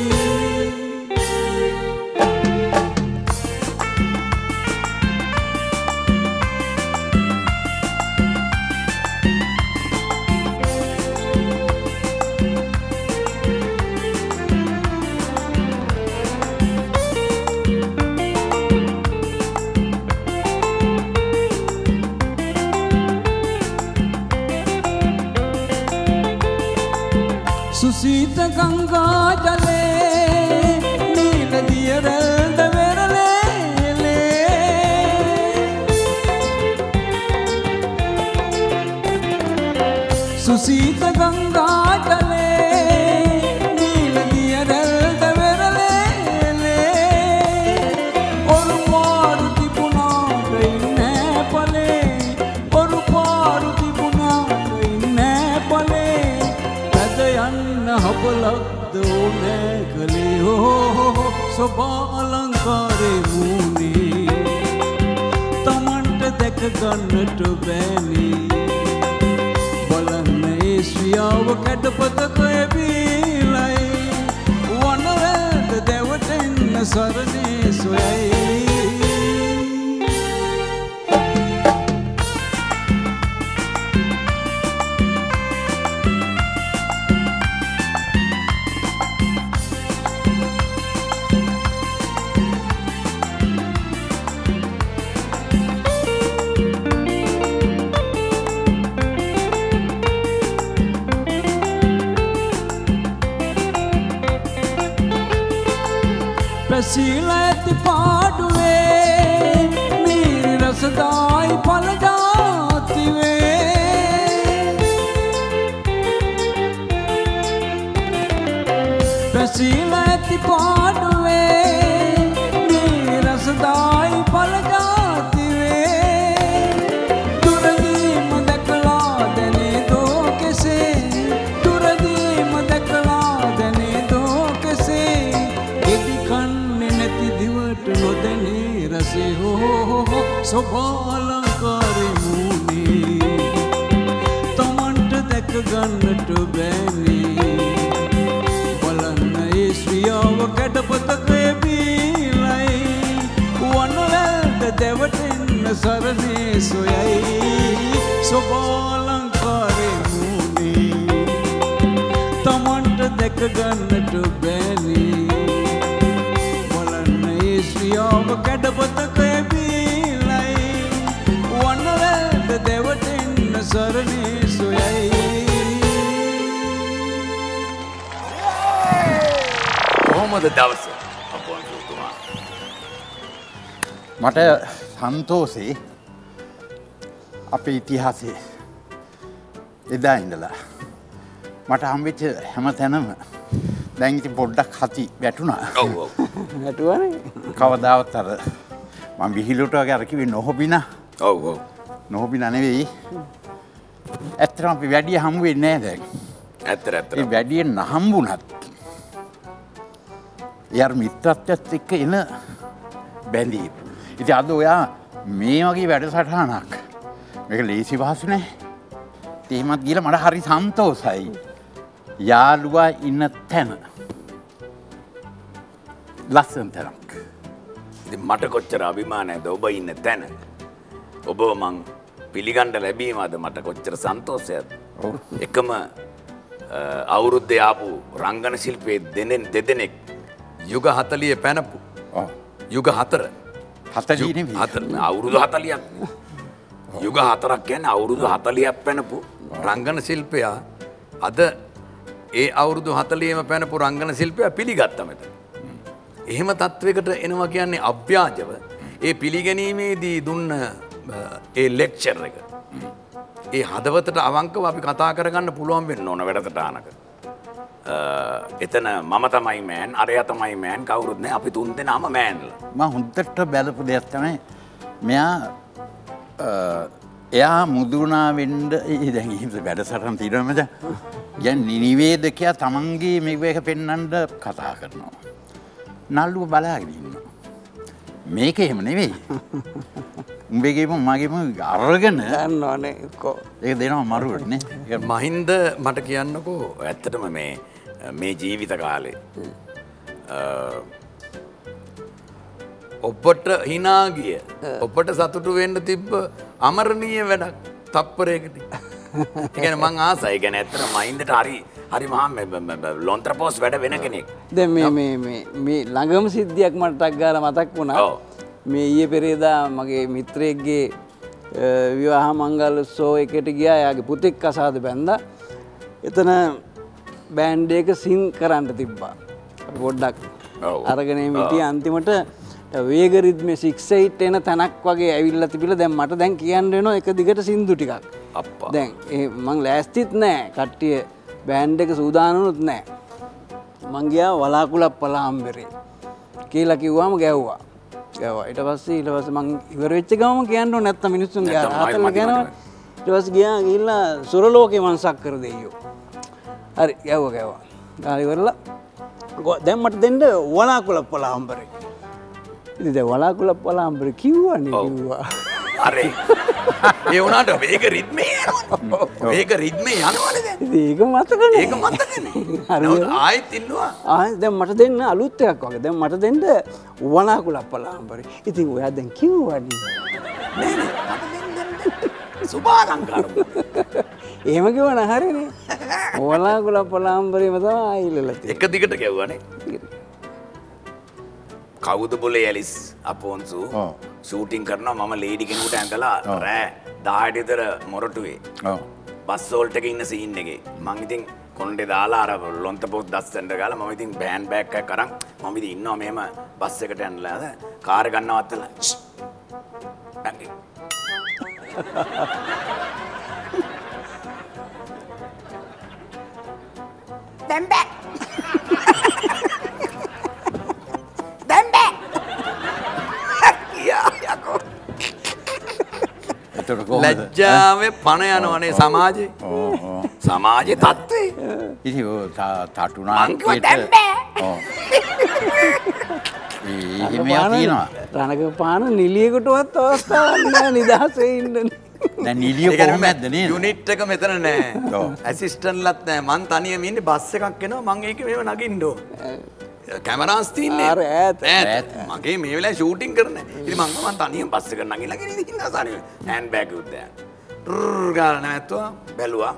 सुसीत गंगा जले नील दियरल दवेरले ले सुसीत गंगा जले नील दियरल दवेरले ले और मारुति पुना कइने पले और मारुति पुना कइने पले हबलब्द ओने कले हो सोबा अलंकारे मूने तमंट देख गන්නට බෑනේ බලන්න ඒ ශ්‍රියාව කැඩපතක බීලයි වනවැල්ද දැවටෙන්න සරණේ සොයයි सीलती पाडुए मेरी रसदाई पल जाती वे सीलती पाडुए मेरी रसदाई पल जाती वे तुरदी मदकला देने दो कैसे तुरदी मदकला देने दो कैसे නොදැනේ රසේ හෝ සොබාලංකාරේ මූනේ තමන්ට දැක ගන්නට බෑනේ බලන්න ඒ ශ්‍රියාව කැඩපතක බීලයි වනවැල්ද දැවටෙන්න සරණේ සොයයි සොබාලංකාරේ මූනේ තමන්ට දැක ගන්නට බෑනේ ශ්‍රියාව කැඩපතක බීලයි වනවැල්ද දැවටෙන්න සරණේ සොයයි කොහොමද දවස අපුවන් තුමා මට සන්තෝෂේ අපේ ඉතිහාසයේ එදා ඉඳලා මට හම්බෙච්ච හැම තැනම දැන් ඉතින් පොඩ්ඩක් හති වැටුණා. ඔව් ඔව්. වැටුණානේ. කවදාවත් අර මම විහිළුවට වගේ අර කිව්වේ නොහොබිනා. ඔව් ඔව්. නොහොබිනා නෙවෙයි. ඇත්තටම අපි වැඩි හම්බ වෙන්නේ නැහැ දැන්. ඇත්තට ඇත්තට. ඒ වැඩි නහම්බුණත් යාර මිත්‍රත්වයට එක්ක එන බැඳීම. ඉතින් අද ඔයා මේ වගේ වැඩසටහනක් මේක ලේසි පහසු නෑ. එහෙමත් ගිහලා මට හරි සන්තෝසයි. යාළුවා ඉන්න තැන ලස්සන තැනක්. ඉතින් මට කොච්චර අභිමානයක්ද ඔබ ඉන්න තැන. ඔබව මං පිළිගන්න ලැබීම අද මට කොච්චර සන්තෝෂයක්ද. එකම අවුරුද්දේ ආපු රංගන ශිල්පයේ දෙනෙන් දෙදෙනෙක් යුග හතලිය පැනපු. යුග හතර. හතලිය නෙවෙයි. හතර අවුරුදු හතලියක්. යුග හතරක් කියන්නේ අවුරුදු හතලියක් පැනපු රංගන ශිල්පයා අද ඒ අවුරුදු හතලියම පැනපු රංගන ශිල්පයා පිළිගත්තා මෙතන. එහෙම තත්වයකට එනවා කියන්නේ අභ්‍යාජව ඒ පිළිගැනීමේදී දුන්න ඒ ලෙක්චර් එක. ඒ හදවතට අවංකව අපි කතා කරගන්න පුළුවන් වෙන්න ඕන වැඩසටහනක. එතන මම තමයි මෑන් අරයා තමයි මෑන් කවුරුත් නැහැ අපි තුන් දෙනාම මෑන්ලා. මම හොඳට බැලපු දෙයක් තමයි මෙයා එයා මුදුනා වෙන්න දැන් ඉහිම වැඩසටහන් තියෙනවා මචං. දැන් නිවේදකයා තමන්ගේ මේක පෙන්වන්න කතා කරනවා. නළුව බලාගෙන ඉන්නවා. මේක එහෙම නෙවෙයි. උඹේගේම මගේම අරගෙන දන්නවනේ කො. ඒක දෙනවා මරුවට නේ. මහින්ද මට කියන්නකෝ ඇත්තටම මේ මේ ජීවිත කාලේ ඔබට හිනා ගිය ඔබට සතුටු වෙන්න තිබ්බ අමරණීය වැඩක් තප්පරයකට. ඒ කියන්නේ මං ආසයි. ඒ කියන්නේ ඇත්තට මහින්දට හරි හරි මහා ලොන්තර පෝස් වැඩ වෙන කෙනෙක්. දැන් මේ මේ මේ මේ ළඟම සිද්ධියක් මට ටක් ගාලා මතක් වුණා. මේ ඊයේ පෙරේදා මගේ මිත්‍රයෙක්ගේ විවාහ මංගල උත්සව එකට ගියා. එයාගේ පුතෙක් කසාද බැන්දා. එතන බෑන්ඩ් එක සින් කරන්න තිබ්බා. අපි පොඩ්ඩක් අරගෙන හිටියේ අන්තිමට වේග රිද්මේ සික්ස් එයිට් එන තැනක් වගේ ඇවිල්ලා තිබිලා දැන් මට දැන් කියන්න වෙනවා එක දිගට සින්දු ටිකක්. අප්පා. දැන් මං ලෑස්තිත් නෑ. කට්ටිය බෑන්ඩ් එක සූදානම්ුත් නෑ. මං ගියා වලාකුළක් පලාම්බරේ කියලා කිව්වම ගැව්වා. ගැව්වා. ඊට පස්සේ ඊට පස්සේ මං ඉවර වෙච්ච ගමන් කියන්න ඕනේ නැත්තම් මිනිස්සුන් ගියා ආතල් ගනවා. ඊට පස්සේ ගියා ගිහිල්ලා සුරලෝකේ මංසක් කර දෙයියෝ. හරි ගැව්වා ගැව්වා. ගාලි ඉවරලා දැන් මට දෙන්න වලාකුළක් පලාම්බරේ. ඉතින් දැන් වලාකුළක් පලාම්බරේ කිව්වනේ කිව්වා. අරේ ඒ වුණාට වේග රිද්මේ යනවා. වේග රිද්මේ යනවනේ දැන්. ඉතින් ඒක මතකනේ. ඒක මතකනේ. ආයෙත් ඉන්නවා. ආයෙත් දැන් මට දෙන්න අලුත් එකක් වගේ. දැන් මට දෙන්න වලාකුළක් පලාම්බරේ. ඉතින් ඔයා දැන් කිව්වනේ. නෑ නෑ මට දෙන්න සුභාලංකාර. එහෙම කිව්වන හරිනේ. වලාකුළක් පලාම්බරේම තමයි ආයිලලා තියෙන්නේ. එක දිගට ගැව්වනේ. කවුද බොලේ ඇලිස් අපෝන්සු ෂූටින් කරනවා මම ලේඩි කෙනෙකුට ඇඳලා රෑ දහයට විතර මොරටුවේ බස් හෝල්ට් එකේ ඉන්න සීන් එකේ මං ඉතින් කොණ්ඩේ දාලා අර ලොන්ත පොත් දස්සෙන්ද ගාලා මම ඉතින් බෑන් බෑග් එකක් අරන් මම ඉතින් ඉන්නවා මෙහෙම බස් එකට යන්නලා කාර් එක ගන්නවත්තලා දැන් බෑ ලැජ්ජාවේ පණ යනවනේ සමාජේ. සමාජේ තත්ත්වේ. ඉතින් ඔය තටුනා රණක පාන නිලියකටවත් අවස්ථාවක් නැහැ නිදහසේ ඉන්න. දැන් නිලිය කොහොමද නේ? යුනිට් එක මෙතන නැහැ. ඇසිස්ටන්ට්ලත් නැහැ. මං තනියම ඉන්නේ බස් එකක් එනවා මං ඒකේ මේව නගින්න ඕන. කැමරාස් තියන්නේ අර ඈත ඈත මගේ මේ වෙලාවේ ෂූටින් කරන්නේ. ඉතින් මං මං තනියම බස් එක නගිලා ගෙන ඉන්නවා සානේ. හෑන්ඩ් බෑග් උත් දැන්. ට්‍රර් ගාලා නැවතුවා බැලුවා.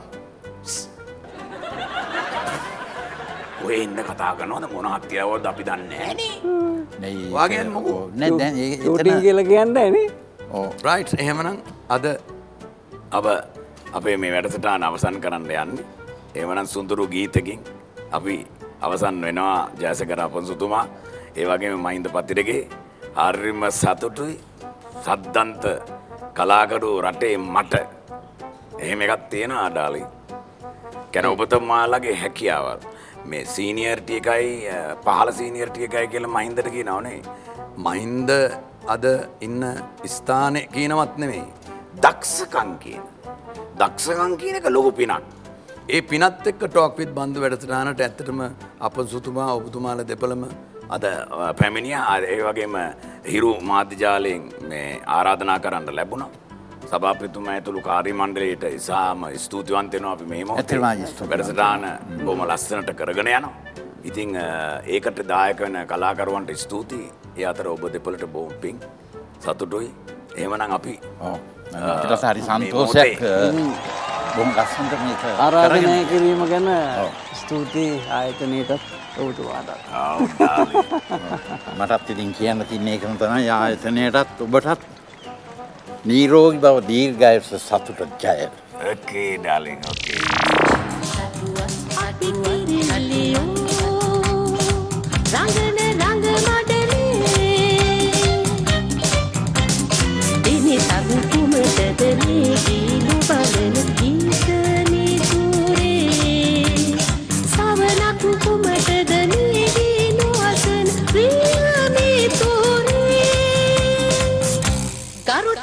ඔය ඉන්න කතා කරනවද මොනවද කියවද අපි දන්නේ නැහැ නේ. නේ. වාගේ මොකෝ. නෑ දැන් ඒක ෂූටින් කියලා කියන්නේ නේ. ඔව් රයිට් එහෙමනම් අද අප අපේ මේ වැඩසටහන අවසන් කරන්න යන්නේ. එහෙමනම් සුන්දර ගීතකින් අපි අවසන් වෙනවා ජයසකර අපොන්සුතුමා. ඒ වගේම මහින්ද පතිරගේ හරිම සතුටුයි සද්දන්ත කලාකරු රටේ මට එහෙම එකක් තියෙනවා ඩාලි. කියන්නේ ඔබතුමාලගේ හැකියාවල් මේ සීනියර්ටි එකයි පහළ සීනියර්ටි එකයි කියලා මහින්දට කියනවනේ. මහින්ද අද ඉන්න ස්ථානේ කියනවත් නෙමෙයි. දක්ෂකම් කියන. දක්ෂකම් කියන එක ලොකු පිනක්. ඒ පිනත් එක්ක ටෝක් විත් බන්දු වැඩසටහනට ඇත්තටම අපොන්සුතුමා ඔබතුමාලා දෙපළම අද පැමිණියා. ඒ වගේම හිරු මාධ්‍යජාලයෙන් මේ ආරාධනා කරන්න ලැබුණා. සභාපතිතුමා ඇතුළු කාර්ය මණ්ඩලයට ඉතාම ස්තුතිවන්ත වෙනවා අපි මේ මොහොතේ වැඩසටහන බොහොම ලස්සනට කරගෙන යනවා. ඉතින් ඒකට දායක වෙන කලාකරුවන්ට ස්තුතියි. ඒ අතර ඔබ දෙපළට බොහොම පිං සතුටුයි. එහෙමනම් අපි ඔව් අපිට හරි සන්තෝෂයක් බොහොම ලස්සනට මේක ආරාධනය කිරීම ගැන ස්තුතියි ආයතනයට ඔබතුමාට. මටත් ඉතින් කියන්න තියෙන එකම තමයි ආයතනයටත් ඔබටත් නිරෝගී බව දීර්ඝායුෂ සතුට ජය. Okay darling okay. Sawana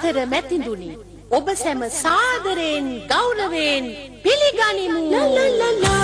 ගරුතර මැතිඳුනි ඔබ සැම සාදරයෙන් ගෞරවයෙන් පිළිගනිමු. ලා ලා ලා